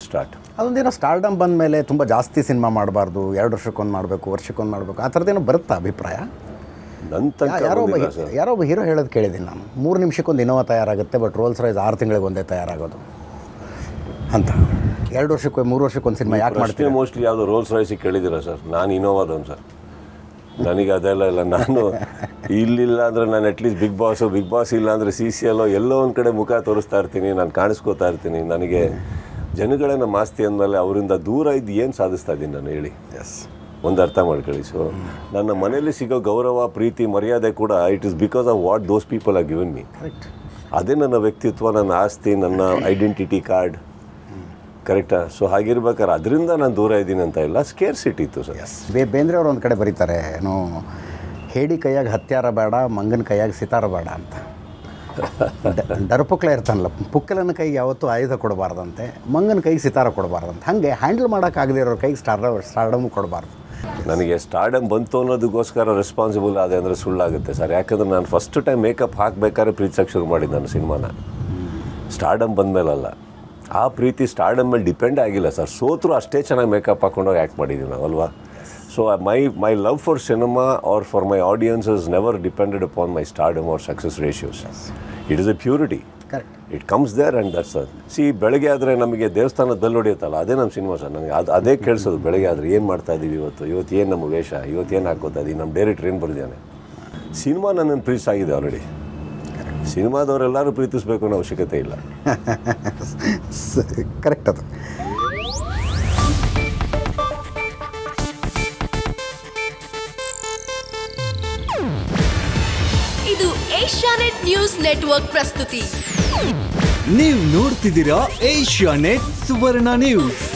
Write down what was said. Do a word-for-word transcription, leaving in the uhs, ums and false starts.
Start. ಅದೊಂದೇನೋ stardom ಬಂದ ಮೇಲೆ ತುಂಬ ಜಾಸ್ತಿ ಸಿನಿಮಾ ಮಾಡಬಾರ್ದು, ಎರಡು ವರ್ಷಕ್ಕೊಂದು ಮಾಡಬೇಕು, ವರ್ಷಕ್ಕೊಂದು ಮಾಡಬೇಕು, ಆ ಥರದ್ದೇನೋ ಬರುತ್ತಾ ಅಭಿಪ್ರಾಯ? ನನ್ನ ತನಕ ಯಾರೋ ಒಬ್ಬ ಯಾರೋ ಒಬ್ಬ ಹೀರೋ ಹೇಳೋದು ಕೇಳಿದ್ದೀನಿ ನಾನು, ಮೂರು ನಿಮಿಷಕ್ಕೊಂದು ಇನೋವಾ ತಯಾರಾಗುತ್ತೆ, ಬಟ್ ರೋಲ್ಸ್ ರಾಯ್ಸ್ ಆರು ತಿಂಗಳಿಗೆ ಒಂದೇ ತಯಾರಾಗೋದು ಅಂತ. ಎರಡು ವರ್ಷಕ್ಕೆ ಮೂರು ವರ್ಷಕ್ಕೊಂದು ಸಿನಿಮಾ ಯಾಕೆ ಮಾಡ್ತೀನಿ? ಮೋಸ್ಟ್ಲಿ ಯಾವುದೋ ರೋಲ್ಸ್ ರಾಯ್ಸಿಗೆ ಕೇಳಿದ್ದೀರಾ ಸರ್? ನಾನು ಇನೋವಾದವನು ಸರ್, ನನಗೆ ಅದೆಲ್ಲ ಇಲ್ಲ. ನಾನು ಇಲ್ಲಿಲ್ಲ ಅಂದರೆ ನಾನು at least big boss, big boss ಇಲ್ಲ ಅಂದರೆ ಸಿ ಸಿ ಎಲ್ಲೋ ಎಲ್ಲೋ ಒಂದು ಕಡೆ ಮುಖ ತೋರಿಸ್ತಾ ಇರ್ತೀನಿ, ನಾನು ಕಾಣಿಸ್ಕೋತಾ ಇರ್ತೀನಿ. ನನಗೆ ಜನಗಳೇ ನಮ್ಮ ಆಸ್ತಿ ಅಂದಮೇಲೆ ಅವರಿಂದ ದೂರ ಇದ್ದು ಏನು ಸಾಧಿಸ್ತಾ ಇದ್ದೀನಿ ನಾನು ಹೇಳಿ? ಎಸ್, ಒಂದು ಅರ್ಥ ಮಾಡ್ಕೊಳ್ಳಿ. ಸೊ ನನ್ನ ಮನೆಯಲ್ಲಿ ಸಿಗೋ ಗೌರವ, ಪ್ರೀತಿ, ಮರ್ಯಾದೆ ಕೂಡ it is because of what those people are given me. Correct. ಅದೇ ನನ್ನ ವ್ಯಕ್ತಿತ್ವ, ನನ್ನ ಆಸ್ತಿ, ನನ್ನ ಐಡೆಂಟಿಟಿ ಕಾರ್ಡ್. ಕರೆಕ್ಟಾ? ಸೊ ಹಾಗಿರ್ಬೇಕಾದ್ರೆ ಅದರಿಂದ ನಾನು ದೂರ ಇದ್ದೀನಿ ಅಂತ ಇಲ್ಲ, ಸ್ಕೇರ್ಸಿಟಿ ಇತ್ತು ಸರ್. ಎಸ್, ಬೇ ಬೇಂದ್ರೆ ಅವರು ಒಂದು ಕಡೆ ಬರೀತಾರೆ, ಏನೋ ಹೇಡಿ ಕೈಯಾಗ ಹತ್ಯಾರ ಬೇಡ, ಮಂಗನ ಕೈಯಾಗ ಸಿತಾರ ಬೇಡ ಅಂತ. ಡರ್ಪುಕ್ಲ ಇರ್ತಾನಲ್ಲ, ಪುಕ್ಕಲನ ಕೈಗೆ ಯಾವತ್ತೂ ಆಯುಧ ಕೊಡಬಾರ್ದಂತೆ, ಮಂಗನ ಕೈಗೆ ಸಿತಾರ ಕೊಡಬಾರ್ದಂತೆ. ಹಾಗೆ ಹ್ಯಾಂಡಲ್ ಮಾಡೋಕ್ಕಾಗದೇ ಇರೋರ ಕೈಗೆ ಸ್ಟಾರ್ ಸ್ಟಾರ್ಡಮ್ ಕೊಡಬಾರ್ದು. ನನಗೆ ಸ್ಟಾರ್ಡಮ್ ಬಂತು ಅನ್ನೋದಕ್ಕೋಸ್ಕರ ರೆಸ್ಪಾನ್ಸಿಬಲ್ ಆದೆ ಅಂದರೆ ಸುಳ್ಳಾಗುತ್ತೆ ಸರ್. ಯಾಕಂದರೆ ನಾನು ಫಸ್ಟ್ ಟೈಮ್ ಮೇಕಪ್ ಹಾಕಬೇಕಾದ್ರೆ ಪ್ರೀತಿಸೋಕ್ಕೆ ಶುರು ಮಾಡಿದ್ದು ನಾನು ಸಿನಿಮಾನ. ಸ್ಟಾರ್ಡಮ್ ಬಂದಮೇಲಲ್ಲ. ಆ ಪ್ರೀತಿ ಸ್ಟಾರ್ಡಮ್ ಮೇಲೆ ಡಿಪೆಂಡ್ ಆಗಿಲ್ಲ ಸರ್. ಸೋತರು ಅಷ್ಟೇ ಚೆನ್ನಾಗಿ ಮೇಕಪ್ ಹಾಕ್ಕೊಂಡೋಗಿ ಆ್ಯಕ್ಟ್ ಮಾಡಿದ್ದೀವಿ ನಾವು ಅಲ್ವಾ? So my my love for cinema or for my audience is never depended upon my stardom or success ratios. It is a purity. Correct. It comes there and that's it. ಸಿ ಬೆಳಗ್ಗೆ ಆದರೆ ನಮಗೆ ದೇವಸ್ಥಾನದ bell ಹೊಡೆಯುತ್ತಲ್ಲ, ಅದೇ ನಮ್ಮ cinema sir. ನನಗೆ ಅದು ಅದೇ ಕೇಳಿಸೋದು. ಬೆಳಗ್ಗೆ ಆದರೆ ಏನು ಮಾಡ್ತಾ ಇದ್ದೀವಿ ಇವತ್ತು, ಇವತ್ತು ಏನು ನಮ್ಮ ವೇಷ, ಇವತ್ತು ಏನು ಹಾಕೋತಾ ಇದ್ದೀವಿ, ನಮ್ಮ ಡೈರೆಕ್ಟ್ರ್ ಏನು ಬರೆದಿದ್ದಾನೆ. ಸಿನಿಮಾ ನನ್ನನ್ನು ಪ್ರೀತಿಸಾಗಿದೆ ಆಲ್ರೆಡಿ. ಸಿನಿಮಾದವರೆಲ್ಲರೂ ಪ್ರೀತಿಸಬೇಕು ಅನ್ನೋ ಅವಶ್ಯಕತೆ ಇಲ್ಲ. ಕರೆಕ್ಟ್. ಅದು ಇದು ಏಷ್ಯಾನೆಟ್ ನ್ಯೂಸ್ ನೆಟ್ವರ್ಕ್ ಪ್ರಸ್ತುತಿ. ನೀವು ನೋಡ್ತಿದ್ದೀರಾ ಏಷ್ಯಾನೆಟ್ ಸುವರ್ಣ ನ್ಯೂಸ್.